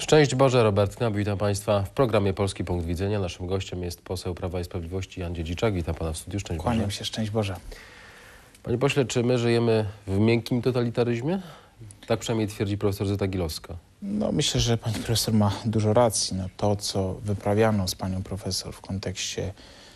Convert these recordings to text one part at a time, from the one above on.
Szczęść Boże, Robert Knap, witam Państwa w programie Polski Punkt Widzenia. Naszym gościem jest poseł Prawa i Sprawiedliwości Jan Dziedziczak. Witam Pana w studiu. Szczęść Boże. Kłaniam się, szczęść Boże. Panie pośle, czy my żyjemy w miękkim totalitaryzmie? Tak przynajmniej twierdzi profesor Zita Gilowska. No, myślę, że pani profesor ma dużo racji. No, to, co wyprawiano z panią profesor w kontekście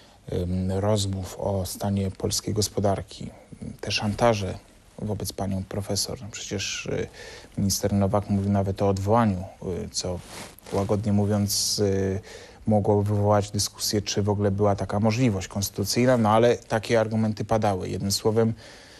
rozmów o stanie polskiej gospodarki, te szantaże wobec panią profesor. No, przecież minister Nowak mówił nawet o odwołaniu, co łagodnie mówiąc mogło wywołać dyskusję, czy w ogóle była taka możliwość konstytucyjna, no ale takie argumenty padały. Jednym słowem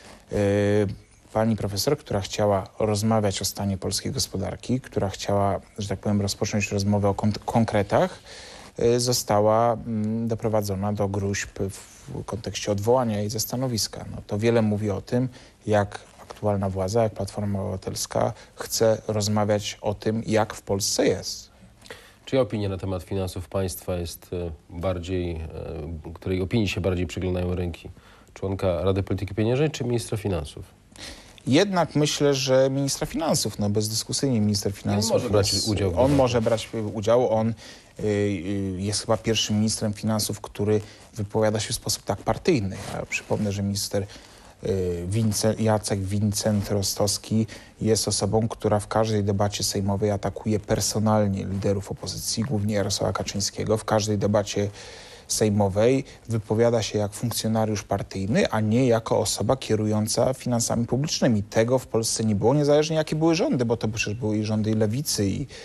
pani profesor, która chciała rozmawiać o stanie polskiej gospodarki, która chciała, że tak powiem, rozpocząć rozmowę o konkretach, została doprowadzona do gróźb w kontekście odwołania jej ze stanowiska. No, to wiele mówi o tym, jak aktualna władza, jak Platforma Obywatelska chce rozmawiać o tym, jak w Polsce jest. Czyja opinia na temat finansów państwa jest bardziej, której opinii się bardziej przyglądają rynki? Członka Rady Polityki Pieniężnej czy ministra finansów? Jednak myślę, że ministra finansów, no bezdyskusyjnie minister finansów. On może brać udział. On może brać udział. On jest chyba pierwszym ministrem finansów, który wypowiada się w sposób tak partyjny. Ja przypomnę, że minister Jacek Wincent-Rostowski jest osobą, która w każdej debacie sejmowej atakuje personalnie liderów opozycji, głównie Jarosława Kaczyńskiego. W każdej debacie sejmowej wypowiada się jak funkcjonariusz partyjny, a nie jako osoba kierująca finansami publicznymi. Tego w Polsce nie było, niezależnie jakie były rządy, bo to przecież były i rządy i lewicy,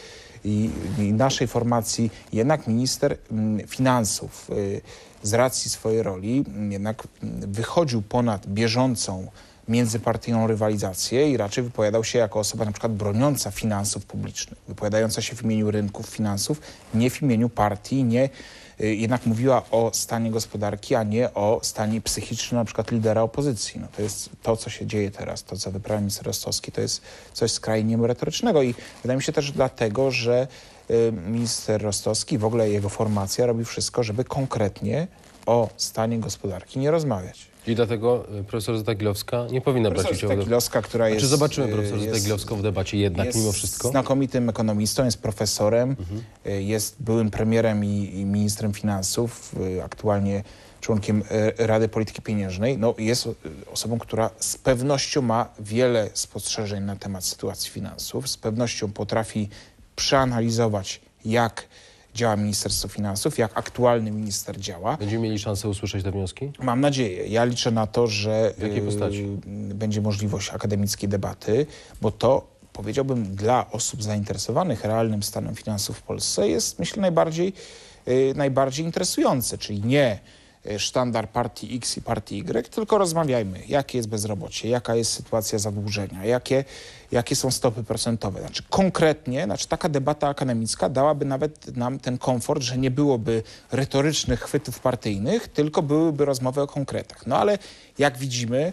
i naszej formacji. Jednak minister finansów z racji swojej roli jednak wychodził ponad bieżącą międzypartyjną rywalizację i raczej wypowiadał się jako osoba na przykład broniąca finansów publicznych, wypowiadająca się w imieniu rynków finansów, nie w imieniu partii, nie jednak mówiła o stanie gospodarki, a nie o stanie psychicznym na przykład lidera opozycji. No to jest to, co się dzieje teraz, to, co wyprawia minister Rostowski, to jest coś skrajnie merytorycznego i wydaje mi się też dlatego, że minister Rostowski, w ogóle jego formacja robi wszystko, żeby konkretnie o stanie gospodarki nie rozmawiać. I dlatego profesor Zita Gilowska nie powinna brać udziału. Zita Gilowska, która jest... Czy zobaczymy profesor Zitę Gilowską w debacie jednak mimo wszystko? Jest znakomitym ekonomistą, jest profesorem, jest byłym premierem i ministrem finansów, aktualnie członkiem Rady Polityki Pieniężnej. No, jest osobą, która z pewnością ma wiele spostrzeżeń na temat sytuacji finansów, z pewnością potrafi przeanalizować, jak działa Ministerstwo Finansów, jak aktualny minister działa. Będziemy mieli szansę usłyszeć te wnioski? Mam nadzieję. Ja liczę na to, że w jakiej postaci? Będzie możliwość akademickiej debaty, bo to, powiedziałbym, dla osób zainteresowanych realnym stanem finansów w Polsce jest, myślę, najbardziej interesujące, czyli nie sztandar partii X i partii Y, tylko rozmawiajmy, jakie jest bezrobocie, jaka jest sytuacja zadłużenia, jakie są stopy procentowe. Znaczy konkretnie, taka debata akademicka dałaby nawet nam ten komfort, że nie byłoby retorycznych chwytów partyjnych, tylko byłyby rozmowy o konkretach. No ale jak widzimy,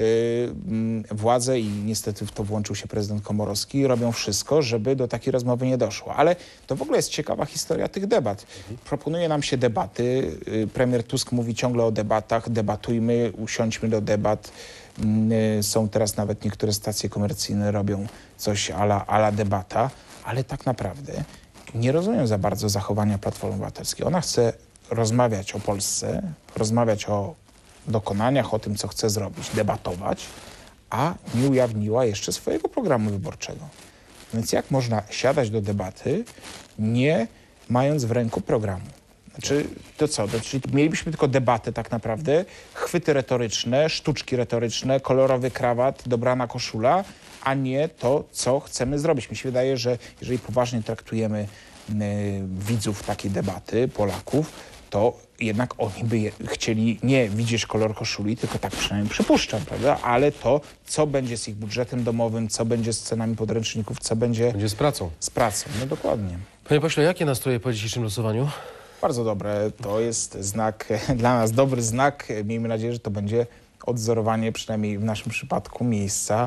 władze i niestety w to włączył się prezydent Komorowski, robią wszystko, żeby do takiej rozmowy nie doszło. Ale to w ogóle jest ciekawa historia tych debat. Proponuje nam się debaty. Premier Tusk mówi ciągle o debatach. Debatujmy, usiądźmy do debat. Są teraz nawet niektóre stacje komercyjne robią coś a la debata, ale tak naprawdę nie rozumiem za bardzo zachowania Platformy Obywatelskiej. Ona chce rozmawiać o Polsce, rozmawiać o dokonaniach, o tym, co chce zrobić, debatować, a nie ujawniła jeszcze swojego programu wyborczego. Więc jak można siadać do debaty, nie mając w ręku programu? Znaczy, to co? Czyli mielibyśmy tylko debatę tak naprawdę, chwyty retoryczne, sztuczki retoryczne, kolorowy krawat, dobrana koszula, a nie to, co chcemy zrobić. Mi się wydaje, że jeżeli poważnie traktujemy widzów takiej debaty, Polaków, to jednak oni by chcieli nie widzieć kolor koszuli, tylko tak przynajmniej przypuszczam, prawda? Ale to, co będzie z ich budżetem domowym, co będzie z cenami podręczników, co będzie... Będzie z pracą. Z pracą, no dokładnie. Panie pośle, jakie nastroje po dzisiejszym losowaniu? Bardzo dobre. To jest znak, dla nas dobry znak. Miejmy nadzieję, że to będzie odzorowanie, przynajmniej w naszym przypadku, miejsca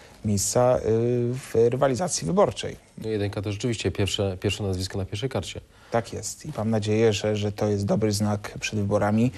w rywalizacji wyborczej. No jedynka to rzeczywiście pierwsze nazwisko na pierwszej karcie. Tak jest i mam nadzieję, że to jest dobry znak przed wyborami.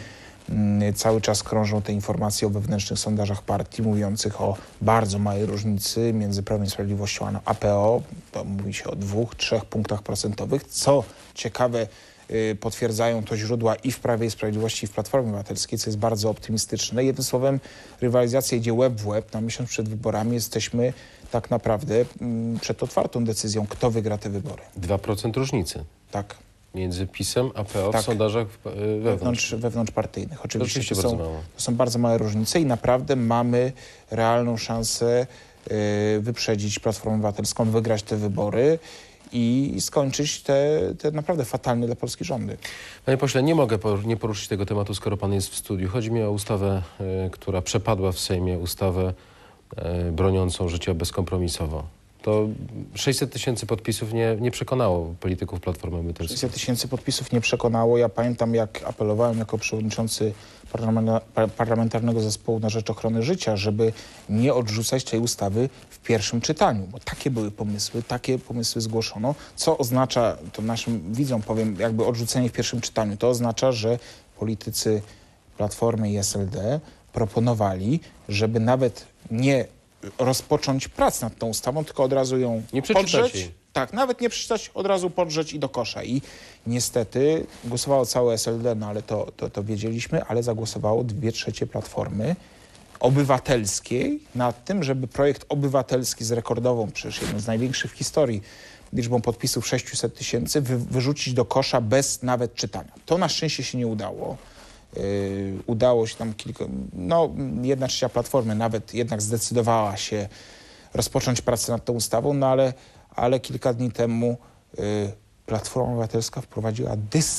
Cały czas krążą te informacje o wewnętrznych sondażach partii mówiących o bardzo małej różnicy między Prawem i Sprawiedliwością a APO. To mówi się o 2-3 punktach procentowych. Co ciekawe, potwierdzają to źródła i w Prawie i Sprawiedliwości, i w Platformie Obywatelskiej, co jest bardzo optymistyczne. Jednym słowem, rywalizacja idzie łeb w łeb. Na miesiąc przed wyborami jesteśmy tak naprawdę przed otwartą decyzją, kto wygra te wybory. 2% różnicy Tak. między PiS-em a PO Tak. w sondażach wewnątrz. Wewnątrzpartyjnych. Oczywiście Rzeczywiście bardzo mało. to są bardzo małe różnice i naprawdę mamy realną szansę wyprzedzić Platformę Obywatelską, wygrać te wybory i skończyć te naprawdę fatalne dla Polski rządy. Panie pośle, nie mogę nie poruszyć tego tematu, skoro pan jest w studiu. Chodzi mi o ustawę, która przepadła w Sejmie, ustawę broniącą życia bezkompromisowo. To 600 000 podpisów nie przekonało polityków Platformy Obywatelskiej. 600 000 podpisów nie przekonało. Ja pamiętam, jak apelowałem jako przewodniczący Parlamentarnego Zespołu na Rzecz Ochrony Życia, żeby nie odrzucać tej ustawy w pierwszym czytaniu, bo takie były pomysły, takie pomysły zgłoszono. Co oznacza, to naszym widzom powiem, jakby odrzucenie w pierwszym czytaniu. To oznacza, że politycy Platformy i SLD proponowali, żeby nawet nie rozpocząć prac nad tą ustawą, tylko od razu ją Nie przeczytać podrzeć. jej. Tak, nawet nie przeczytać, od razu podrzeć i do kosza. I niestety głosowało całe SLD, no ale to wiedzieliśmy, ale zagłosowało 2/3 Platformy Obywatelskiej nad tym, żeby projekt obywatelski z rekordową, przecież jedną z największych w historii, liczbą podpisów 600 000, wyrzucić do kosza bez nawet czytania. To na szczęście się nie udało. Udało się tam no 1/3 Platformy nawet jednak zdecydowała się rozpocząć pracę nad tą ustawą, no ale kilka dni temu Platforma Obywatelska wprowadziła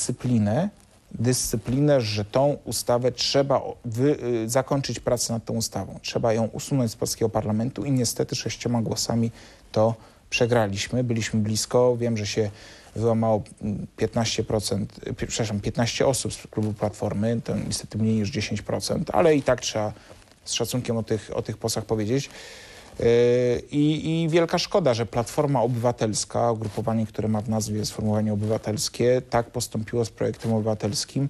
dyscyplinę, że tą ustawę trzeba zakończyć pracę nad tą ustawą. Trzeba ją usunąć z polskiego parlamentu i niestety 6 głosami to przegraliśmy. Byliśmy blisko. Wiem, że się wyłamało 15 osób z klubu Platformy, to niestety mniej niż 10%, ale i tak trzeba z szacunkiem o tych posłach powiedzieć. I wielka szkoda, że Platforma Obywatelska, ugrupowanie, które ma w nazwie sformułowanie obywatelskie, tak postąpiło z projektem obywatelskim.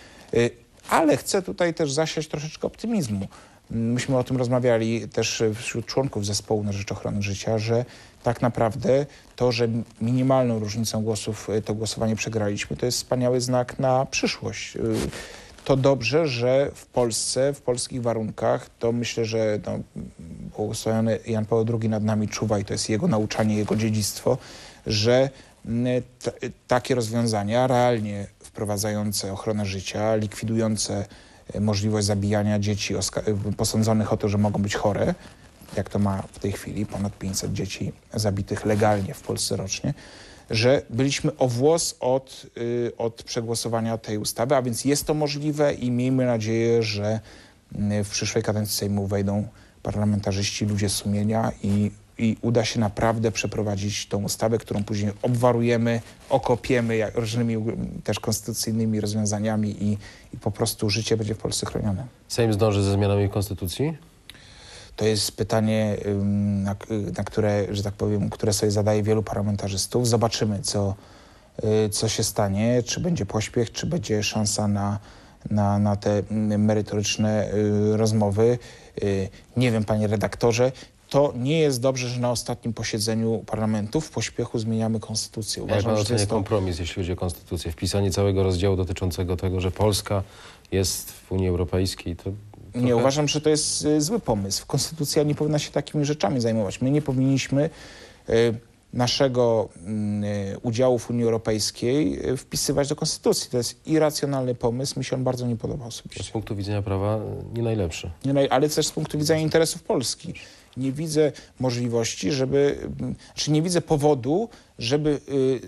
Ale chcę tutaj też zasiać troszeczkę optymizmu. Myśmy o tym rozmawiali też wśród członków Zespołu na Rzecz Ochrony Życia, że tak naprawdę to, że minimalną różnicą głosów to głosowanie przegraliśmy, to jest wspaniały znak na przyszłość. To dobrze, że w Polsce, w polskich warunkach, to myślę, że błogosławiony Jan Paweł II nad nami czuwa i to jest jego nauczanie, jego dziedzictwo, że takie rozwiązania realnie wprowadzające ochronę życia, likwidujące możliwość zabijania dzieci posądzonych o to, że mogą być chore, jak to ma w tej chwili ponad 500 dzieci zabitych legalnie w Polsce rocznie, że byliśmy o włos od przegłosowania tej ustawy, a więc jest to możliwe i miejmy nadzieję, że w przyszłej kadencji Sejmu wejdą parlamentarzyści, ludzie sumienia i uda się naprawdę przeprowadzić tą ustawę, którą później obwarujemy, okopiemy różnymi też konstytucyjnymi rozwiązaniami i po prostu życie będzie w Polsce chronione. Sejm zdąży ze zmianami konstytucji? To jest pytanie, na które, że tak powiem, które sobie zadaje wielu parlamentarzystów. Zobaczymy, co się stanie, czy będzie pośpiech, czy będzie szansa na te merytoryczne rozmowy. Nie wiem, panie redaktorze, to nie jest dobrze, że na ostatnim posiedzeniu parlamentu w pośpiechu zmieniamy konstytucję. Jak pan ocenia kompromis, jeśli chodzi o konstytucję? Wpisanie całego rozdziału dotyczącego tego, że Polska jest w Unii Europejskiej, to... Nie, uważam, że to jest zły pomysł. Konstytucja nie powinna się takimi rzeczami zajmować. My nie powinniśmy naszego udziału w Unii Europejskiej wpisywać do Konstytucji. To jest irracjonalny pomysł. Mi się on bardzo nie podoba osobiście. Z punktu widzenia prawa nie najlepszy. Ale też z punktu widzenia interesów Polski. Nie widzę możliwości, czy nie widzę powodu, żeby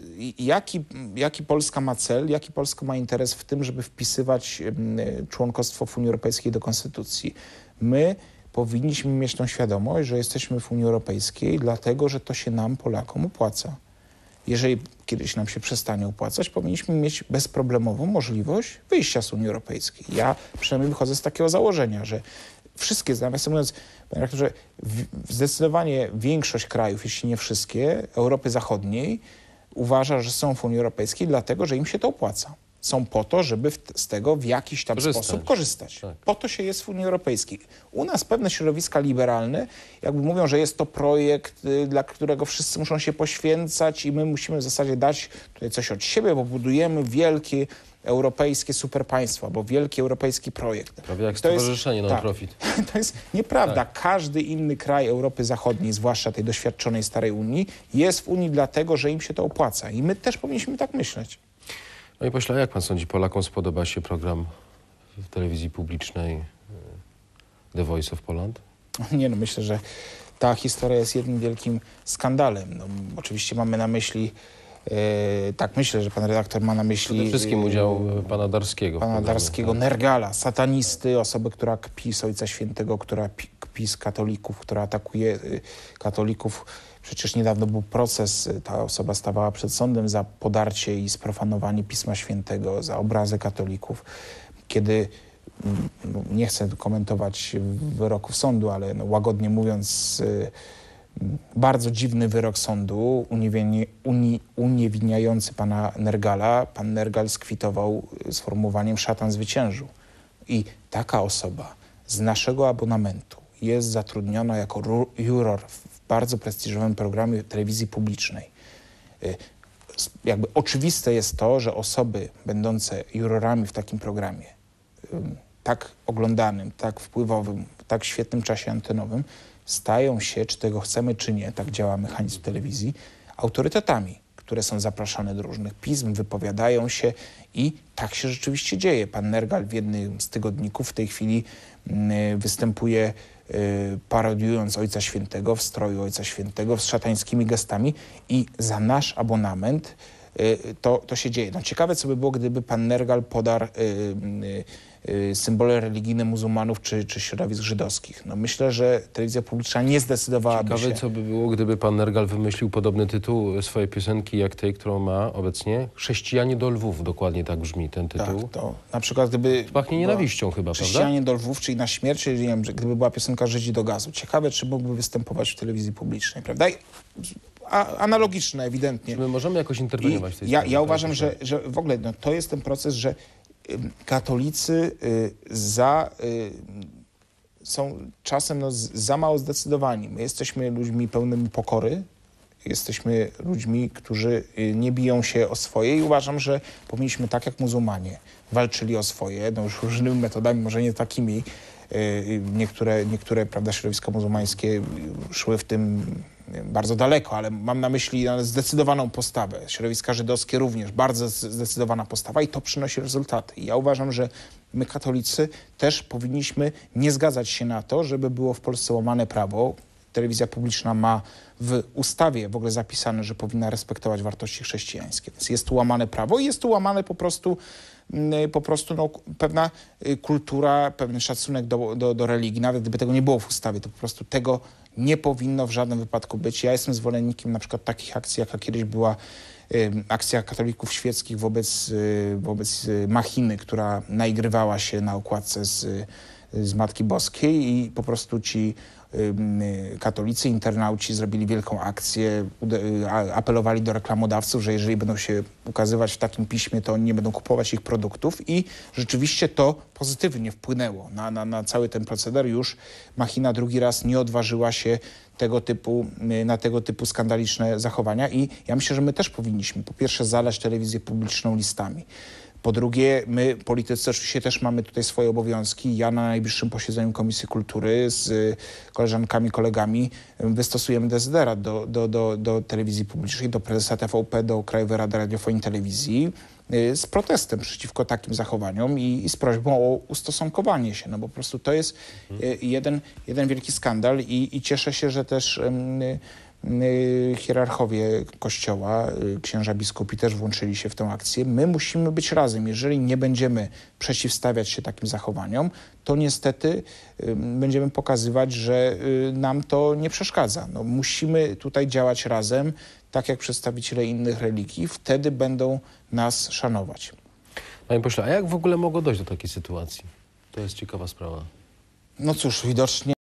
jaki Polska ma cel, jaki Polska ma interes w tym, żeby wpisywać członkostwo w Unii Europejskiej do Konstytucji. My powinniśmy mieć tą świadomość, że jesteśmy w Unii Europejskiej, dlatego że to się nam, Polakom, opłaca. Jeżeli kiedyś nam się przestanie opłacać, powinniśmy mieć bezproblemową możliwość wyjścia z Unii Europejskiej. Ja przynajmniej wychodzę z takiego założenia, że wszystkie, nawiasem mówiąc, panie rektorze, zdecydowanie większość krajów, jeśli nie wszystkie, Europy Zachodniej uważa, że są w Unii Europejskiej, dlatego że im się to opłaca. są po to, żeby z tego w jakiś tam sposób korzystać. Tak. Po to się jest w Unii Europejskiej. U nas pewne środowiska liberalne jakby mówią, że jest to projekt, dla którego wszyscy muszą się poświęcać i my musimy w zasadzie dać tutaj coś od siebie, bo budujemy wielkie europejskie superpaństwo, bo wielki europejski projekt. Prawie jak stowarzyszenie non-profit. Tak, to jest nieprawda. Tak. Każdy inny kraj Europy Zachodniej, zwłaszcza tej doświadczonej starej Unii, jest w Unii dlatego, że im się to opłaca. I my też powinniśmy tak myśleć. Panie pośle, a jak pan sądzi, Polakom spodoba się program w telewizji publicznej The Voice of Poland? Nie, no myślę, że ta historia jest jednym wielkim skandalem. No, oczywiście mamy na myśli, tak myślę, że pan redaktor ma na myśli... Przede wszystkim udział pana Darskiego. Pana Darskiego, tak. Nergala, satanisty, osobę, która kpi z Ojca Świętego, która kpi z katolików, która atakuje katolików. Przecież niedawno był proces, ta osoba stawała przed sądem za podarcie i sprofanowanie Pisma Świętego, za obrazy katolików. Kiedy, nie chcę komentować wyroków sądu, ale no, łagodnie mówiąc, bardzo dziwny wyrok sądu uniewinniający pana Nergala. Pan Nergal skwitował sformułowaniem szatan zwyciężył. I taka osoba z naszego abonamentu jest zatrudniona jako juror w bardzo prestiżowym programie telewizji publicznej. Jakby oczywiste jest to, że osoby będące jurorami w takim programie, tak oglądanym, tak wpływowym, w tak świetnym czasie antenowym, stają się, czy tego chcemy, czy nie, tak działa mechanizm telewizji, autorytetami, które są zapraszane do różnych pism, wypowiadają się i tak się rzeczywiście dzieje. Pan Nergal w jednym z tygodników w tej chwili występuje parodiując Ojca Świętego, w stroju Ojca Świętego, z szatańskimi gestami i za nasz abonament to się dzieje. No, ciekawe, co by było, gdyby pan Nergal podarł symbole religijne muzułmanów czy środowisk żydowskich. No, myślę, że telewizja publiczna nie zdecydowałaby się... Ciekawe, co by było, gdyby pan Nergal wymyślił podobny tytuł swojej piosenki, jak tej, którą ma obecnie. Chrześcijanie do Lwów, dokładnie tak brzmi ten tytuł. Tak, to na przykład gdyby... Pachnie nienawiścią chyba, Chrześcijanie prawda? do Lwów, czyli na śmierć, czyli nie wiem, gdyby była piosenka Żydzi do gazu. Ciekawe, czy mógłby występować w telewizji publicznej, prawda? Analogiczne ewidentnie. Czy my możemy jakoś interweniować w tej sprawie? Ja uważam, że w ogóle no, to jest ten proces, że katolicy są czasem za mało zdecydowani. My jesteśmy ludźmi pełnymi pokory, jesteśmy ludźmi, którzy nie biją się o swoje i uważam, że powinniśmy tak jak muzułmanie walczyli o swoje, no już różnymi metodami, może nie takimi. Niektóre prawda, środowiska muzułmańskie szły w tym bardzo daleko, ale mam na myśli zdecydowaną postawę. Środowiska żydowskie również, bardzo zdecydowana postawa i to przynosi rezultaty. I ja uważam, że my katolicy też powinniśmy nie zgadzać się na to, żeby było w Polsce łamane prawo. Telewizja publiczna ma w ustawie w ogóle zapisane, że powinna respektować wartości chrześcijańskie. Więc jest tu łamane prawo i jest tu łamane po prostu no, pewna kultura, pewien szacunek do religii. Nawet gdyby tego nie było w ustawie, to po prostu tego nie powinno w żadnym wypadku być. Ja jestem zwolennikiem na przykład takich akcji, jaka kiedyś była akcja katolików świeckich wobec machiny, która naigrywała się na okładce z Matki Boskiej i po prostu ci katolicy, internauci zrobili wielką akcję, apelowali do reklamodawców, że jeżeli będą się ukazywać w takim piśmie, to oni nie będą kupować ich produktów i rzeczywiście to pozytywnie wpłynęło na cały ten proceder. Już machina drugi raz nie odważyła się na tego typu skandaliczne zachowania i ja myślę, że my też powinniśmy po pierwsze zalać telewizję publiczną listami. Po drugie, my, politycy, oczywiście też mamy tutaj swoje obowiązki. Ja na najbliższym posiedzeniu Komisji Kultury z koleżankami, kolegami wystosujemy dezyderat do telewizji publicznej, do prezesa TVP, do Krajowej Rady Radiofonii i Telewizji z protestem przeciwko takim zachowaniom i z prośbą o ustosunkowanie się. No bo po prostu to jest jeden wielki skandal i cieszę się, że też hierarchowie Kościoła, księża biskupi też włączyli się w tę akcję. My musimy być razem. Jeżeli nie będziemy przeciwstawiać się takim zachowaniom, to niestety będziemy pokazywać, że nam to nie przeszkadza. No, musimy tutaj działać razem, tak jak przedstawiciele innych religii. Wtedy będą nas szanować. Panie pośle, a jak w ogóle mogło dojść do takiej sytuacji? To jest ciekawa sprawa. No cóż, widocznie